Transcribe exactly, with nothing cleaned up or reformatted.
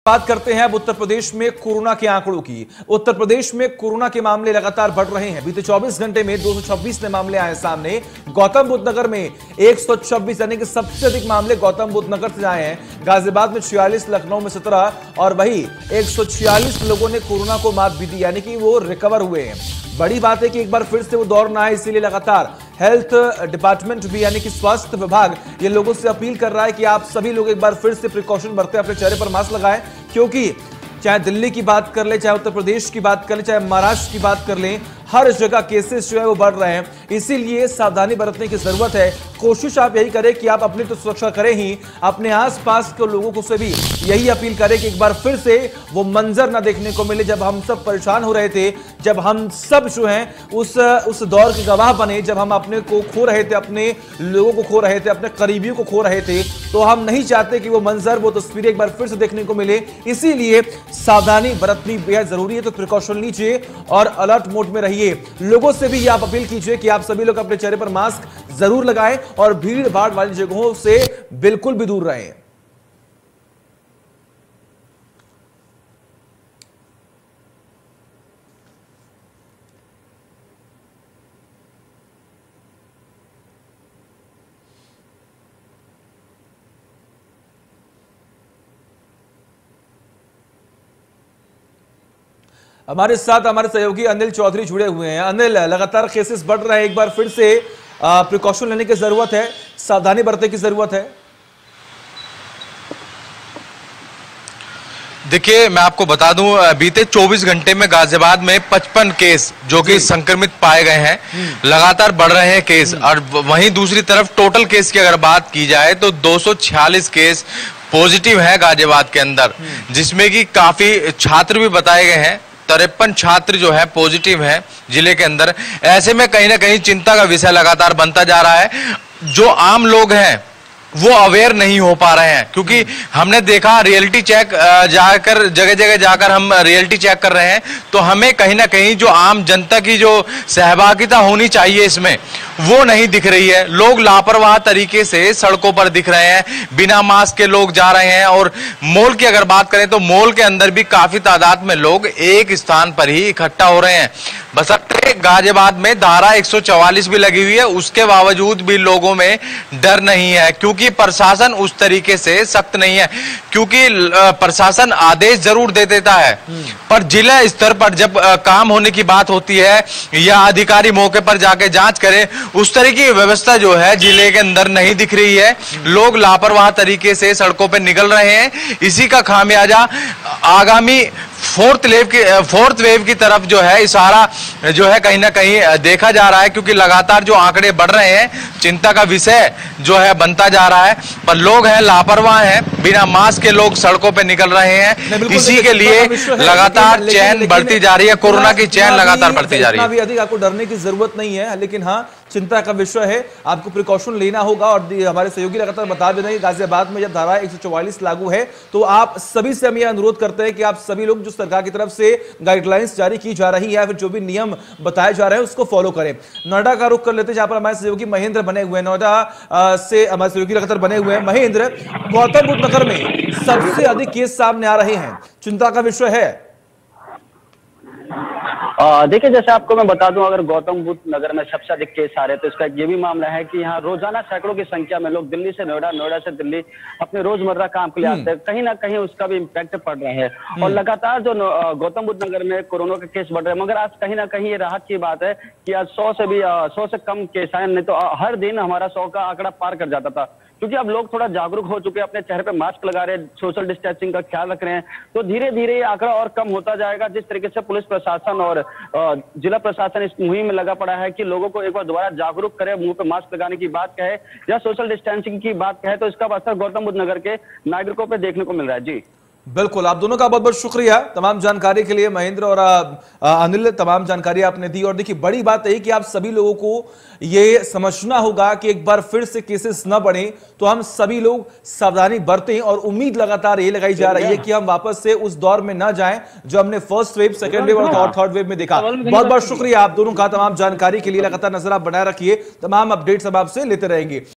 बात करते हैं अब उत्तर प्रदेश में कोरोना के आंकड़ों की। उत्तर प्रदेश में कोरोना के मामले लगातार बढ़ रहे हैं। बीते चौबीस घंटे में दो सौ छब्बीस नए मामले आए सामने। गौतम बुद्ध नगर में एक सौ छब्बीस यानी कि सबसे अधिक मामले गौतम बुद्ध नगर से आए हैं। गाजियाबाद में छियालीस, लखनऊ में सत्रह और वहीं एक सौ छियालीस लोगों ने कोरोना को मात भी दी, यानी कि वो रिकवर हुए हैं। बड़ी बात है कि एक बार फिर से वो दौर ना आए, इसीलिए लगातार हेल्थ डिपार्टमेंट भी यानी कि स्वास्थ्य विभाग ये लोगों से अपील कर रहा है कि आप सभी लोग एक बार फिर से प्रिकॉशन बरतें, अपने चेहरे पर मास्क लगाएं, क्योंकि चाहे दिल्ली की बात कर ले, चाहे उत्तर प्रदेश की बात कर ले, चाहे महाराष्ट्र की बात कर लें, हर जगह केसेस जो है वो बढ़ रहे हैं। इसीलिए सावधानी बरतने की जरूरत है। कोशिश आप यही करें कि आप अपनी तो सुरक्षा करें ही, अपने आसपास के लोगों को से भी यही अपील करें कि एक बार फिर से वो मंजर ना देखने को मिले जब हम सब परेशान हो रहे थे, जब हम सब जो हैं उस उस दौर के गवाह बने, जब हम अपने को खो रहे थे, अपने लोगों को खो रहे थे, अपने करीबियों को खो रहे थे। तो हम नहीं चाहते कि वो मंजर, वो तस्वीरें एक बार फिर से देखने को मिले। इसीलिए सावधानी बरतनी बेहद जरूरी है। तो प्रिकॉशन लीजिए और अलर्ट मोड में रहिए। लोगों से भी आप अपील कीजिए कि आप सभी लोग अपने चेहरे पर मास्क जरूर लगाएं और भीड़ भाड़ वाली जगहों से बिल्कुल भी दूर रहें। हमारे साथ हमारे सहयोगी अनिल चौधरी जुड़े हुए हैं। अनिल, लगातार केसेस बढ़ रहे हैं, एक बार फिर से प्रिकॉशन लेने की जरूरत है, सावधानी बरतने की जरूरत है। देखिए, मैं आपको बता दूं, बीते चौबीस घंटे में गाजियाबाद में पचपन केस जो कि संक्रमित पाए गए हैं, लगातार बढ़ रहे हैं केस। और वहीं दूसरी तरफ टोटल केस की अगर बात की जाए तो दो सौ छियालीस केस पॉजिटिव है गाजियाबाद के अंदर, जिसमें कि काफी छात्र भी बताए गए हैं। तिरपन छात्र जो है पॉजिटिव हैं जिले के अंदर। ऐसे में कहीं ना कहीं चिंता का विषय लगातार बनता जा रहा है। जो आम लोग हैं वो अवेयर नहीं हो पा रहे हैं, क्योंकि हमने देखा रियलिटी चेक जाकर जगह जगह जाकर हम रियलिटी चेक कर रहे हैं, तो हमें कहीं ना कहीं जो आम जनता की जो सहभागिता होनी चाहिए इसमें, वो नहीं दिख रही है। लोग लापरवाह तरीके से सड़कों पर दिख रहे हैं, बिना मास्क के लोग जा रहे हैं। और मॉल की अगर बात करें तो मॉल के अंदर भी काफी तादाद में लोग एक स्थान पर ही इकट्ठा हो रहे हैं। बशर्ते गाजियाबाद में धारा एक सौ चौवालीस भी लगी हुई है, उसके बावजूद भी लोगों में डर नहीं है, क्योंकि प्रशासन उस तरीके से सख्त नहीं है। क्योंकि प्रशासन आदेश जरूर दे देता है, पर जिला स्तर पर जब काम होने की बात होती है या अधिकारी मौके पर जाके जांच करे, उस तरह की व्यवस्था जो है जिले के अंदर नहीं दिख रही है। लोग लापरवाह तरीके से सड़कों पर निकल रहे हैं। इसी का खामियाजा आगामी फोर्थ वेव की फोर्थ वेव की तरफ जो है इशारा जो है कहीं ना कहीं देखा जा रहा है, क्योंकि लगातार जो आंकड़े बढ़ रहे हैं, चिंता का विषय जो है बनता जा रहा है। पर लोग हैं लापरवाह हैं, बिना मास्क के लोग सड़कों पे निकल रहे हैं। इसी के लिए लगातार चैन बढ़ती जा रही है, कोरोना की चैन लगातार बढ़ती जा रही है। अभी अधिक आपको डरने की जरूरत नहीं है, लेकिन हाँ चिंता का विषय है, आपको प्रिकॉशन लेना होगा। और हमारे सहयोगी लगातार बता दे रहे हैं गाजियाबाद में जब धारा एक सौ चौवालीस लागू है, तो आप सभी से हम यह अनुरोध करते हैं कि आप सभी लोग जो सरकार की तरफ से गाइडलाइंस जारी की जा रही है, फिर जो भी नियम बताए जा रहे हैं उसको फॉलो करें। नोएडा का रुख कर लेते हैं, जहां पर हमारे सहयोगी महेंद्र बने हुए हैं। नोएडा से हमारे सहयोगी लगातार बने हुए हैं। महेंद्र, गौतम बुद्ध नगर में सबसे अधिक केस सामने आ रहे हैं, चिंता का विषय है। देखिए, जैसे आपको मैं बता दूं, अगर गौतम बुद्ध नगर में सबसे अधिक केस आ रहे हैं तो इसका ये भी मामला है कि यहाँ रोजाना सैकड़ों की संख्या में लोग दिल्ली से नोएडा, नोएडा से दिल्ली अपने रोजमर्रा काम के लिए आते हैं। कहीं ना कहीं उसका भी इम्पैक्ट पड़ रहा है। और लगातार जो गौतम बुद्ध नगर में कोरोना के केस बढ़ रहे हैं, मगर आज कहीं ना कहीं ये राहत की बात है कि आज सौ से भी सौ से कम केस आए, नहीं तो हर दिन हमारा सौ का आंकड़ा पार कर जाता था। क्योंकि अब लोग थोड़ा जागरूक हो चुके हैं, अपने चेहरे पे मास्क लगा रहे हैं, सोशल डिस्टेंसिंग का ख्याल रख रहे हैं, तो धीरे धीरे ये आंकड़ा और कम होता जाएगा। जिस तरीके से पुलिस प्रशासन और जिला प्रशासन इस मुहिम में लगा पड़ा है कि लोगों को एक बार दोबारा जागरूक करे, मुंह पे मास्क लगाने की बात कहे या सोशल डिस्टेंसिंग की बात कहे, तो इसका असर गौतम बुद्ध नगर के नागरिकों पे देखने को मिल रहा है। जी बिल्कुल, आप दोनों का बहुत बहुत शुक्रिया तमाम जानकारी के लिए, महेंद्र और अनिल, तमाम जानकारी आपने दी। और देखिए, बड़ी बात है कि आप सभी लोगों को ये समझना होगा कि एक बार फिर से केसेस न बढ़े, तो हम सभी लोग सावधानी बरतें। और उम्मीद लगातार ये लगाई जा रही है कि हम वापस से उस दौर में ना जाएं जो हमने फर्स्ट वेव, सेकेंड वेव और थर्ड वेव में देखा। बहुत बहुत शुक्रिया आप दोनों का तमाम जानकारी के लिए। लगातार नजर आप बनाए रखिए, तमाम अपडेट्स हम आपसे लेते रहेंगे।